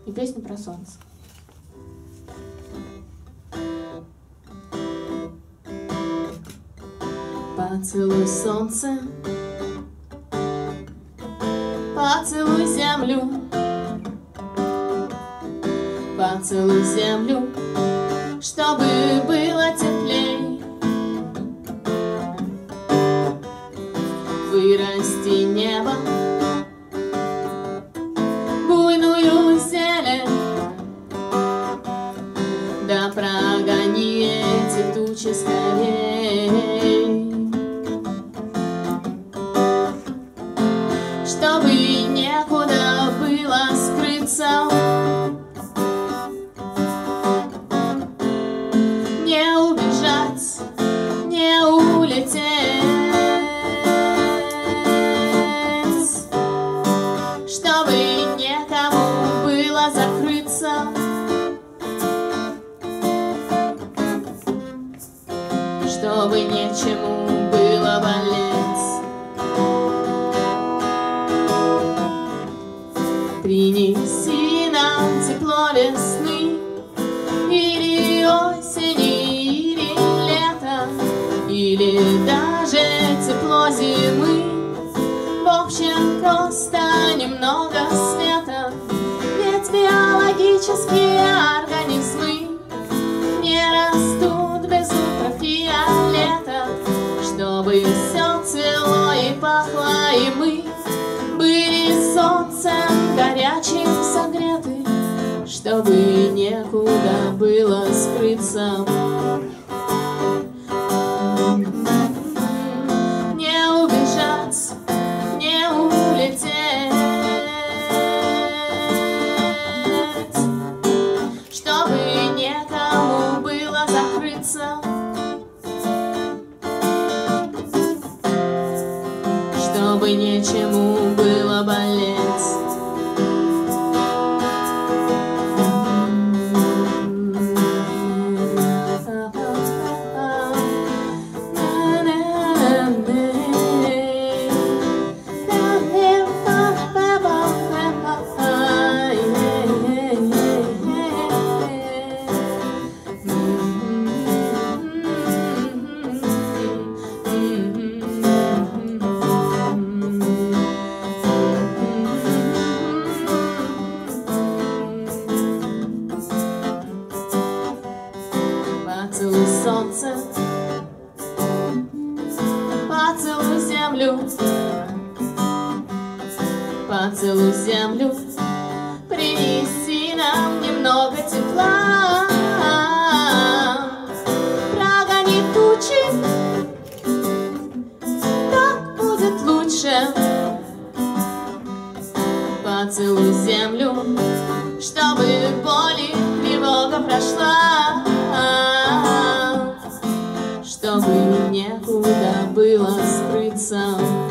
и песня про солнце. Поцелуй солнце, поцелуй землю, поцелуй землю, чтобы было теплей. Вырасти небо, буйную зелень, да прогони эти тучи скорей, чтобы некуда было скрыться, не убежать, не улететь, чтобы некому было закрыться, чтобы нечему было болеть. Принеси нам тепло весны, или осени, или лета, или даже тепло зимы. В общем, просто немного света, ведь биологические организмы не растут без ультрафиолета. Чтобы все цвело и пахло, и мы были солнцем горячим согреты, чтобы некуда было скрыться, не убежать, не улететь, чтобы некому было закрыться, чтобы нечему было болеть. Поцелуй солнце, поцелуй землю, поцелуй землю, принеси нам немного тепла, прогони тучи, так будет лучше. Поцелуй землю, чтобы боль и тревога прошла, чтобы некуда было скрыться.